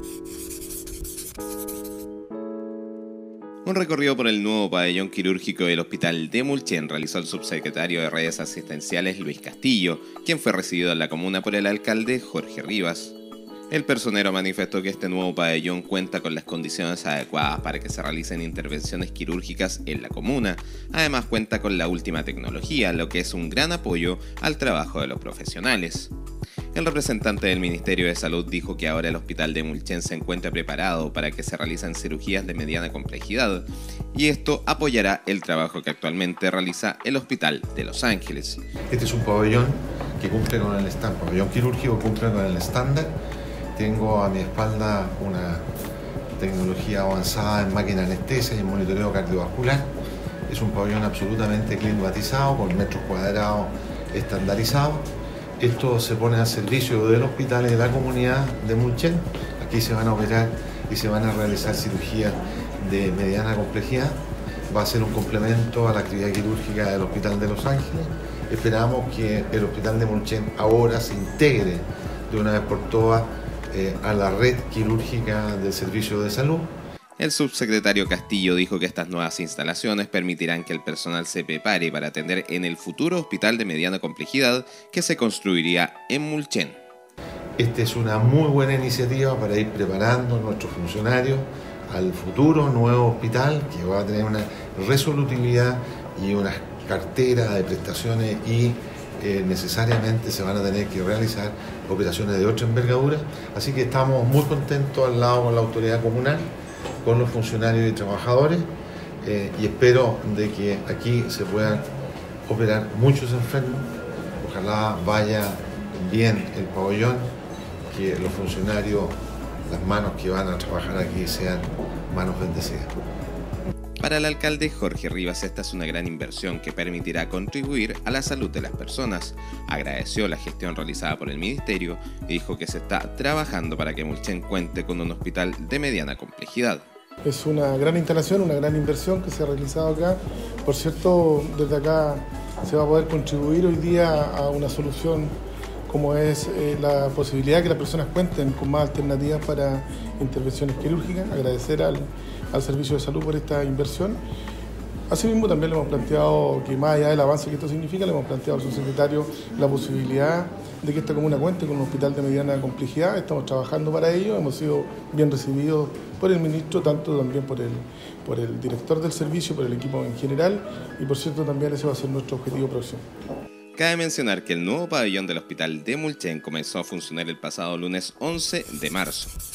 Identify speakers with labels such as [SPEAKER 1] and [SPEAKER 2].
[SPEAKER 1] Un recorrido por el nuevo pabellón quirúrgico del Hospital de Mulchen realizó el subsecretario de Redes Asistenciales Luis Castillo, quien fue recibido en la comuna por el alcalde Jorge Rivas. El personero manifestó que este nuevo pabellón cuenta con las condiciones adecuadas para que se realicen intervenciones quirúrgicas en la comuna. Además cuenta con la última tecnología, lo que es un gran apoyo al trabajo de los profesionales. El representante del Ministerio de Salud dijo que ahora el Hospital de Mulchen se encuentra preparado para que se realicen cirugías de mediana complejidad y esto apoyará el trabajo que actualmente realiza el Hospital de Los Ángeles.
[SPEAKER 2] Este es un pabellón que cumple con el estándar, pabellón quirúrgico cumple con el estándar. Tengo a mi espalda una tecnología avanzada en máquina anestesia y en monitoreo cardiovascular. Es un pabellón absolutamente climatizado, con metros cuadrados estandarizados. Esto se pone al servicio del hospital y de la comunidad de Mulchen. Aquí se van a operar y se van a realizar cirugías de mediana complejidad. Va a ser un complemento a la actividad quirúrgica del Hospital de Los Ángeles. Esperamos que el Hospital de Mulchen ahora se integre de una vez por todas a la red quirúrgica del servicio de salud.
[SPEAKER 1] El subsecretario Castillo dijo que estas nuevas instalaciones permitirán que el personal se prepare para atender en el futuro hospital de mediana complejidad que se construiría en Mulchen.
[SPEAKER 2] Esta es una muy buena iniciativa para ir preparando a nuestros funcionarios al futuro nuevo hospital que va a tener una resolutividad y una cartera de prestaciones y necesariamente se van a tener que realizar operaciones de otra envergadura. Así que estamos muy contentos al lado con la autoridad comunal, con los funcionarios y trabajadores y espero de que aquí se puedan operar muchos enfermos. Ojalá vaya bien el pabellón, que los funcionarios, las manos que van a trabajar aquí sean manos bendecidas.
[SPEAKER 1] Para el alcalde Jorge Rivas, esta es una gran inversión que permitirá contribuir a la salud de las personas. Agradeció la gestión realizada por el ministerio y dijo que se está trabajando para que Mulchen cuente con un hospital de mediana complejidad.
[SPEAKER 3] Es una gran instalación, una gran inversión que se ha realizado acá. Por cierto, desde acá se va a poder contribuir hoy día a una solución como es la posibilidad de que las personas cuenten con más alternativas para intervenciones quirúrgicas. Agradecer al Servicio de Salud por esta inversión. Asimismo, también le hemos planteado que más allá del avance que esto significa, le hemos planteado al subsecretario la posibilidad de que esta comuna cuente con un hospital de mediana complejidad. Estamos trabajando para ello, hemos sido bien recibidos por el ministro, tanto también por el director del servicio, por el equipo en general, y por cierto también ese va a ser nuestro objetivo próximo.
[SPEAKER 1] Cabe mencionar que el nuevo pabellón del Hospital de Mulchen comenzó a funcionar el pasado lunes 11 de marzo.